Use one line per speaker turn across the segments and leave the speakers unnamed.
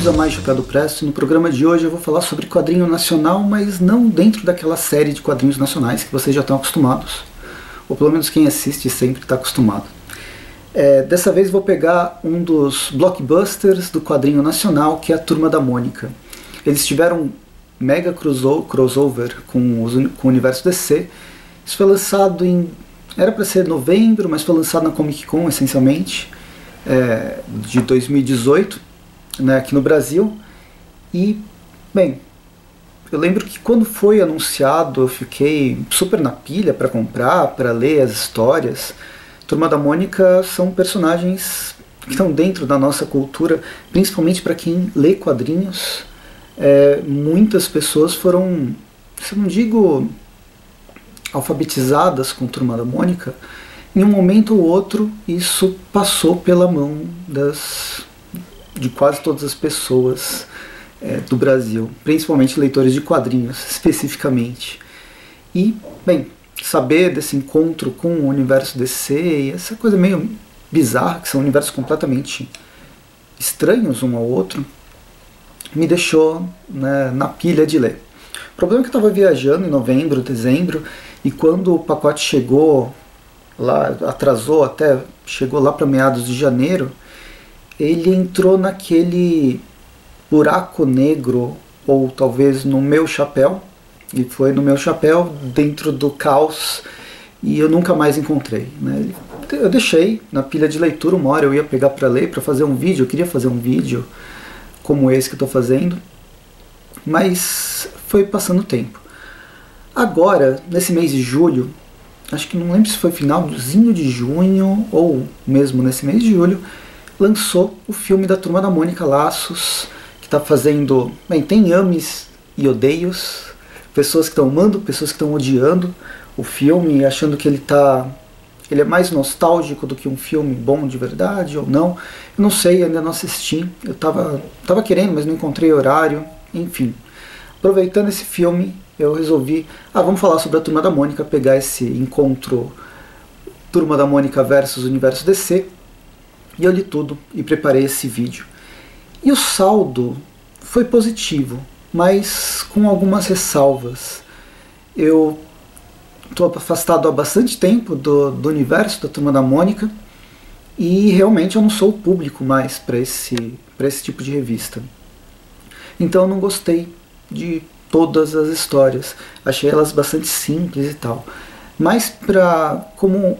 bem-vindos a mais Chapéu do Presto. No programa de hoje eu vou falar sobre quadrinho nacional, mas não dentro daquela série de quadrinhos nacionais que vocês já estão acostumados, ou pelo menos quem assiste sempre está acostumado. Dessa vez vou pegar um dos blockbusters do quadrinho nacional, que é a Turma da Mônica. Eles tiveram um mega crossover com o universo DC. Isso foi lançado era para ser novembro, mas foi lançado na Comic Con essencialmente, de 2018, né, aqui no Brasil. E, bem, eu lembro que quando foi anunciado eu fiquei super na pilha para comprar, para ler as histórias. Turma da Mônica são personagens que estão dentro da nossa cultura, principalmente para quem lê quadrinhos. Muitas pessoas foram, se eu não digo alfabetizadas com Turma da Mônica, em um momento ou outro isso passou pela mão de quase todas as pessoas do Brasil, principalmente leitores de quadrinhos, especificamente. E, bem, saber desse encontro com o universo DC e essa coisa meio bizarra, que são universos completamente estranhos um ao outro, me deixou, né, na pilha de ler. O problema é que eu estava viajando em novembro, dezembro, e quando o pacote chegou lá, chegou lá para meados de janeiro, ele entrou naquele buraco negro, ou talvez no meu chapéu, e foi no meu chapéu, dentro do caos, e eu nunca mais encontrei, né? Eu deixei na pilha de leitura, uma hora eu ia pegar para ler, para fazer um vídeo, eu queria fazer um vídeo como esse que eu estou fazendo, mas foi passando o tempo. Agora, nesse mês de julho, acho que não lembro se foi finalzinho de junho ou mesmo nesse mês de julho, lançou o filme da Turma da Mônica Laços, que está fazendo... Bem, tem ames e odeios, pessoas que estão amando, pessoas que estão odiando o filme, achando que ele é mais nostálgico do que um filme bom de verdade ou não. Eu não sei, ainda não assisti. Eu tava querendo, mas não encontrei horário. Enfim, aproveitando esse filme, eu resolvi, vamos falar sobre a Turma da Mônica, pegar esse encontro Turma da Mônica versus Universo DC, e eu li tudo e preparei esse vídeo. E o saldo foi positivo, mas com algumas ressalvas. Eu estou afastado há bastante tempo do universo da Turma da Mônica, e realmente eu não sou o público mais para esse tipo de revista. Então eu não gostei de todas as histórias, achei elas bastante simples e tal. Mas como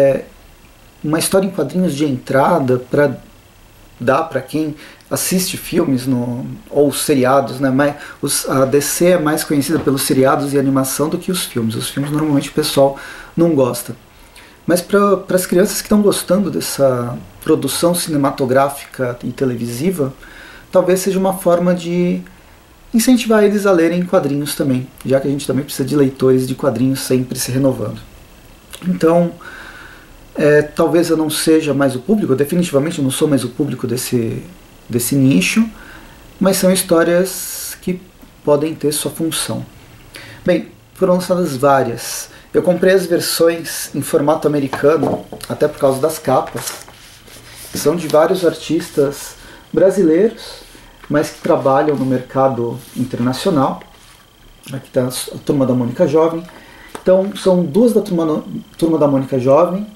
uma história em quadrinhos de entrada, para dar para quem assiste filmes ou seriados, né? A DC é mais conhecida pelos seriados e animação do que os filmes. Os filmes normalmente o pessoal não gosta. Mas para as crianças que estão gostando dessa produção cinematográfica e televisiva, talvez seja uma forma de incentivar eles a lerem quadrinhos também, já que a gente também precisa de leitores de quadrinhos sempre se renovando. Então, talvez eu não seja mais o público, definitivamente eu não sou mais o público desse nicho, mas são histórias que podem ter sua função. Bem, foram lançadas várias. Eu comprei as versões em formato americano, até por causa das capas, que são de vários artistas brasileiros, mas que trabalham no mercado internacional. Aqui está a Turma da Mônica Jovem. Então, são duas da Turma da Mônica Jovem,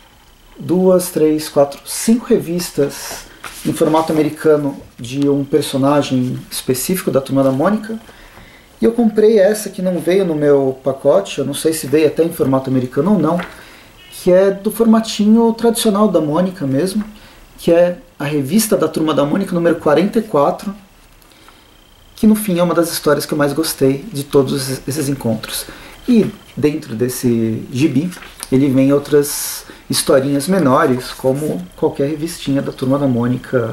2, 3, 4, 5 revistas em formato americano de um personagem específico da Turma da Mônica. E eu comprei essa que não veio no meu pacote, eu não sei se veio até em formato americano ou não, que é do formatinho tradicional da Mônica mesmo, que é a revista da Turma da Mônica número 44, que no fim é uma das histórias que eu mais gostei de todos esses encontros. E dentro desse gibi, ele vem outras historinhas menores, como qualquer revistinha da Turma da Mônica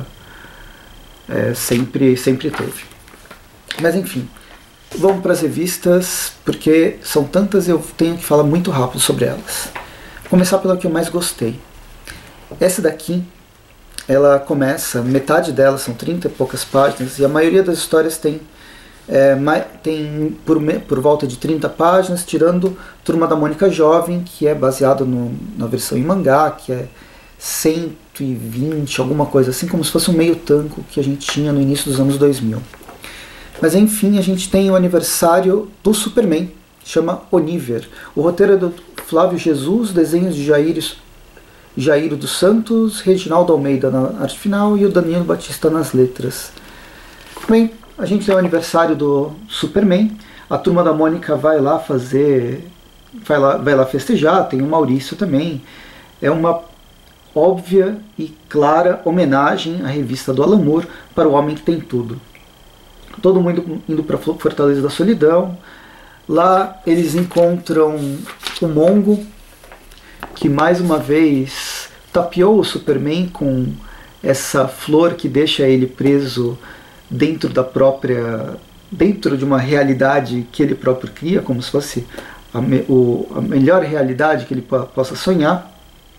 sempre teve. Mas enfim, vamos para as revistas, porque são tantas e eu tenho que falar muito rápido sobre elas. Vou começar pela que eu mais gostei. Essa daqui, ela começa, metade dela são 30 e poucas páginas, e a maioria das histórias tem por volta de 30 páginas, tirando Turma da Mônica Jovem, que é baseado na versão em mangá, que é 120, alguma coisa assim, como se fosse um meio tanco que a gente tinha no início dos anos 2000. Mas enfim, a gente tem o aniversário do Superman, chama Oniver. O roteiro é do Flávio Jesus, desenhos de Jairo dos Santos, Reginaldo Almeida na arte final e o Danilo Batista nas letras. Bem, a gente tem o aniversário do Superman, a Turma da Mônica vai lá festejar, tem o Maurício também. É uma óbvia e clara homenagem à revista do Alan Moore para o Homem que Tem Tudo. Todo mundo indo para Fortaleza da Solidão. Lá eles encontram o Mongo, que mais uma vez tapeou o Superman com essa flor que deixa ele preso dentro de uma realidade que ele próprio cria, como se fosse a melhor realidade que ele possa sonhar.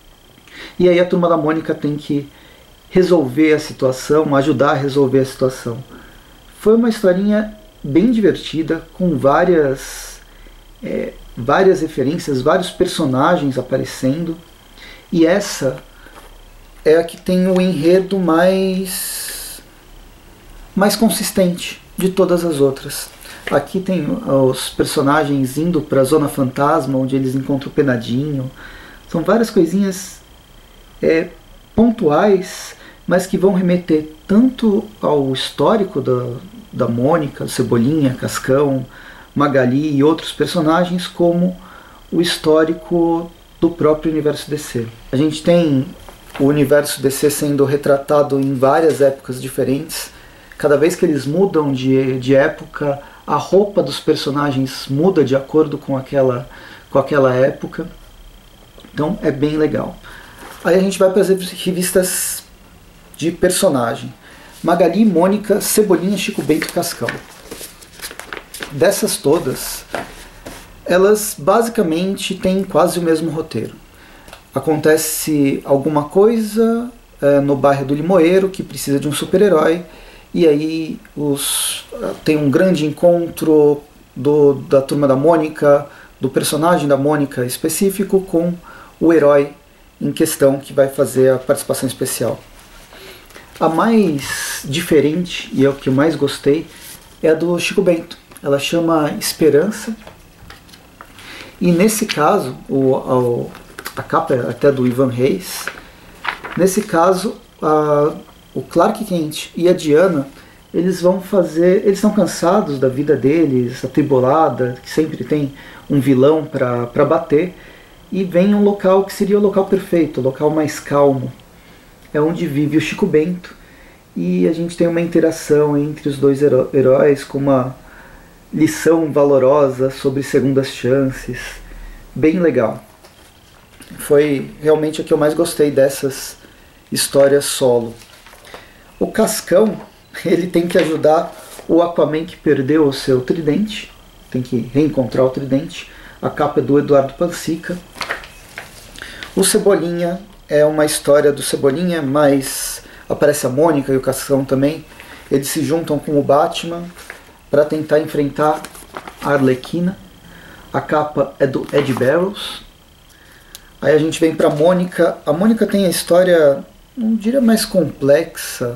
E aí a Turma da Mônica tem que resolver a situação, ajudar a resolver a situação. Foi uma historinha bem divertida, com várias referências, vários personagens aparecendo, e essa é a que tem o enredo mais consistente de todas as outras. Aqui tem os personagens indo para a Zona Fantasma, onde eles encontram o Penadinho. São várias coisinhas pontuais, mas que vão remeter tanto ao histórico da Mônica, Cebolinha, Cascão, Magali e outros personagens, como o histórico do próprio universo DC. A gente tem o universo DC sendo retratado em várias épocas diferentes. Cada vez que eles mudam de época, a roupa dos personagens muda de acordo com aquela época. Então é bem legal. Aí a gente vai para as revistas de personagem. Magali, Mônica, Cebolinha, Chico Bento e Cascão. Dessas todas, elas basicamente têm quase o mesmo roteiro. Acontece alguma coisa no bairro do Limoeiro que precisa de um super-herói, e aí tem um grande encontro da Turma da Mônica, do personagem da Mônica específico, com o herói em questão que vai fazer a participação especial. A mais diferente, e é o que eu mais gostei, é a do Chico Bento. Ela chama Esperança, e nesse caso, a capa é até do Ivan Reis. Nesse caso, o Clark Kent e a Diana, eles estão cansados da vida deles, atribulada, que sempre tem um vilão para bater, e vem um local que seria o local perfeito, o local mais calmo. É onde vive o Chico Bento, e a gente tem uma interação entre os dois heróis com uma lição valorosa sobre segundas chances. Bem legal. Foi realmente a que eu mais gostei dessas histórias solo. O Cascão, ele tem que ajudar o Aquaman que perdeu o seu tridente, tem que reencontrar o tridente. A capa é do Eduardo Pansica. O Cebolinha é uma história do Cebolinha, mas aparece a Mônica e o Cascão também. Eles se juntam com o Batman para tentar enfrentar a Arlequina. A capa é do Ed Barrows. Aí a gente vem para a Mônica. A Mônica tem a história, não diria mais complexa.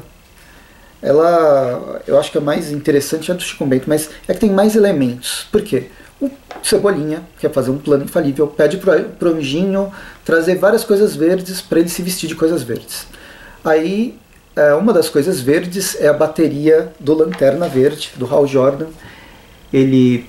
Eu acho que é mais interessante a do Chico Bento, mas é que tem mais elementos. Por quê? O Cebolinha quer fazer um plano infalível, pede pro Anjinho trazer várias coisas verdes para ele se vestir de coisas verdes. Aí, uma das coisas verdes é a bateria do Lanterna Verde, do Hal Jordan. Ele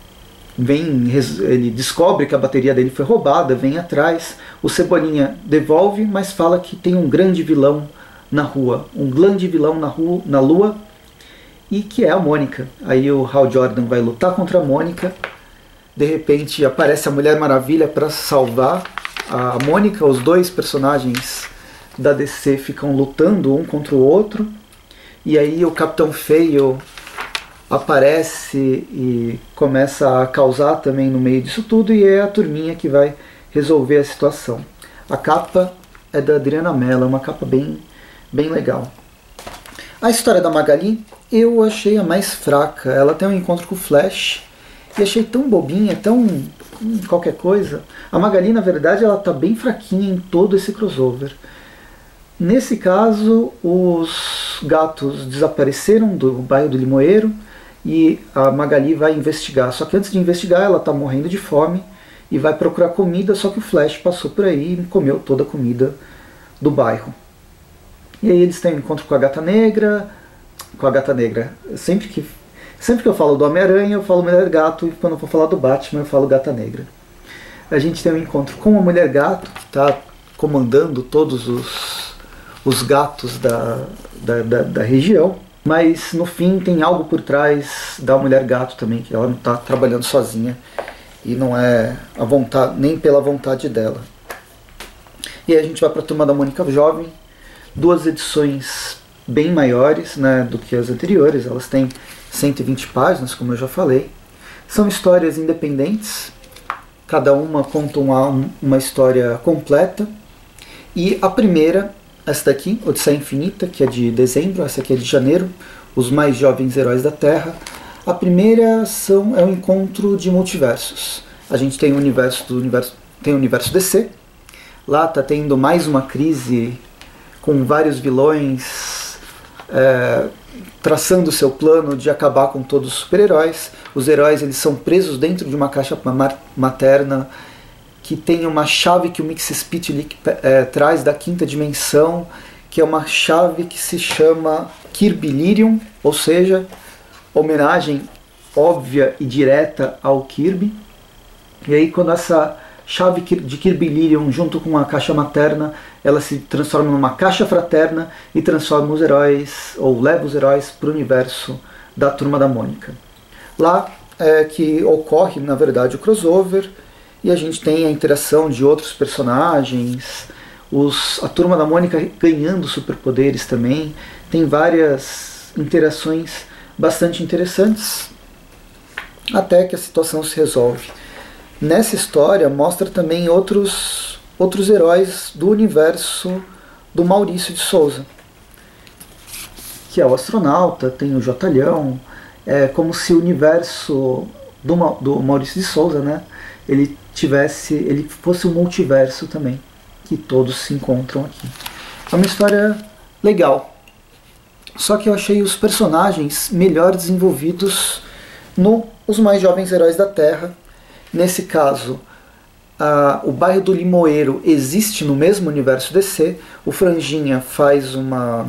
descobre que a bateria dele foi roubada, vem atrás. O Cebolinha devolve, mas fala que tem um grande vilão na rua, na lua, e que é a Mônica. Aí o Hal Jordan vai lutar contra a Mônica. De repente aparece a Mulher Maravilha para salvar a Mônica. Os dois personagens da DC ficam lutando um contra o outro, e aí o Capitão Feio aparece e começa a causar também no meio disso tudo, e é a turminha que vai resolver a situação. A capa é da Adriana Mello, é uma capa bem legal. A história da Magali eu achei a mais fraca. Ela tem um encontro com o Flash e achei tão bobinha, tão qualquer coisa. A Magali, na verdade, ela tá bem fraquinha em todo esse crossover. Nesse caso, os gatos desapareceram do bairro do Limoeiro e a Magali vai investigar. Só que antes de investigar, ela está morrendo de fome e vai procurar comida, só que o Flash passou por aí e comeu toda a comida do bairro. E aí eles têm um encontro com a Gata Negra. Sempre que eu falo do Homem-Aranha, eu falo Mulher Gato, e quando eu for falar do Batman, eu falo Gata Negra. A gente tem um encontro com a Mulher Gato, que está comandando todos os gatos da região, mas no fim tem algo por trás da Mulher Gato também, que ela não está trabalhando sozinha e não é a vontade, nem pela vontade dela. E aí a gente vai para a Turma da Mônica Jovem, 2 edições bem maiores, né, do que as anteriores. Elas têm 120 páginas, como eu já falei. São histórias independentes, cada uma conta uma história completa. E a primeira, essa daqui, Odisseia Infinita, que é de dezembro, essa aqui é de janeiro, Os Mais Jovens Heróis da Terra. A primeira é um encontro de multiversos. A gente tem o universo DC. Lá está tendo mais uma crise com vários vilões traçando seu plano de acabar com todos os super-heróis. Os heróis, eles são presos dentro de uma caixa materna que tem uma chave que o Mxyzptlk traz da 5ª dimensão, que é uma chave que se chama Kirbilirium, ou seja, homenagem óbvia e direta ao Kirby. E aí quando essa chave de Kirbilirium, junto com a caixa materna, ela se transforma numa caixa fraterna e transforma os heróis, ou leva os heróis para o universo da Turma da Mônica. Lá é que ocorre, na verdade, o crossover, e a gente tem a interação de outros personagens, a Turma da Mônica ganhando superpoderes também. Tem várias interações bastante interessantes, até que a situação se resolve. Nessa história mostra também outros heróis do universo do Maurício de Souza, que é o astronauta, tem o Jotalhão. É como se o universo do Maurício de Souza, né, ele fosse um multiverso também, que todos se encontram aqui. É uma história legal, só que eu achei os personagens melhor desenvolvidos no Os Mais Jovens Heróis da Terra. Nesse caso, o bairro do Limoeiro existe no mesmo universo DC. O Franjinha faz um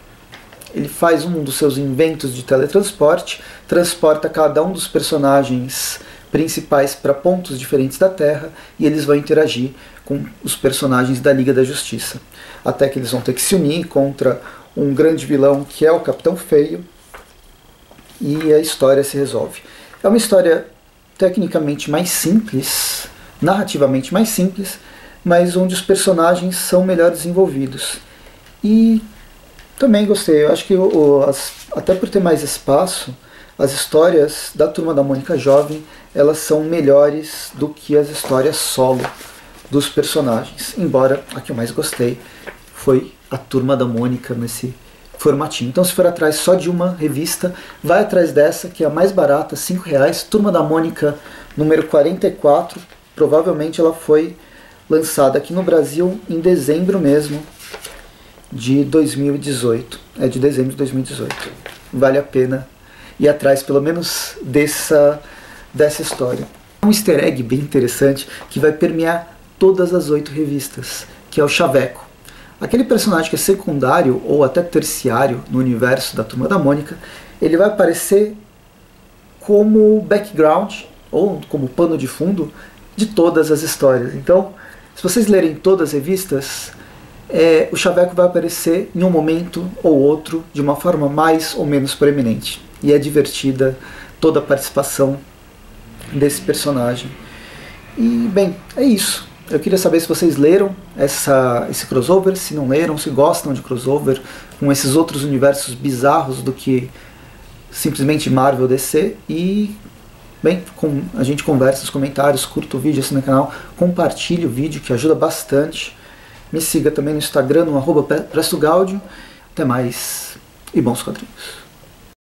dos seus inventos de teletransporte, transporta cada um dos personagens principais para pontos diferentes da Terra, e eles vão interagir com os personagens da Liga da Justiça, até que eles vão ter que se unir contra um grande vilão que é o Capitão Feio, e a história se resolve. É uma história tecnicamente mais simples, narrativamente mais simples, mas onde os personagens são melhor desenvolvidos. E também gostei, eu acho que até por ter mais espaço, as histórias da Turma da Mônica Jovem, elas são melhores do que as histórias solo dos personagens, embora a que eu mais gostei foi a Turma da Mônica nesse formatinho. Então, se for atrás só de uma revista, vai atrás dessa, que é a mais barata, R$5, Turma da Mônica número 44. Provavelmente ela foi lançada aqui no Brasil em dezembro mesmo de 2018. É de dezembro de 2018. Vale a pena ir atrás, pelo menos, dessa história. Um easter egg bem interessante que vai permear todas as 8 revistas, que é o Chaveco. Aquele personagem que é secundário ou até terciário no universo da Turma da Mônica, ele vai aparecer como background ou como pano de fundo de todas as histórias. Então, se vocês lerem todas as revistas, o Chaveco vai aparecer em um momento ou outro de uma forma mais ou menos proeminente. E é divertida toda a participação desse personagem. E, bem, é isso. Eu queria saber se vocês leram esse crossover, se não leram, se gostam de crossover com esses outros universos bizarros do que simplesmente Marvel DC. E, bem, a gente conversa nos comentários, curta o vídeo, assina o canal, compartilhe o vídeo que ajuda bastante. Me siga também no Instagram, no @PrestoGaudio. Até mais e bons quadrinhos.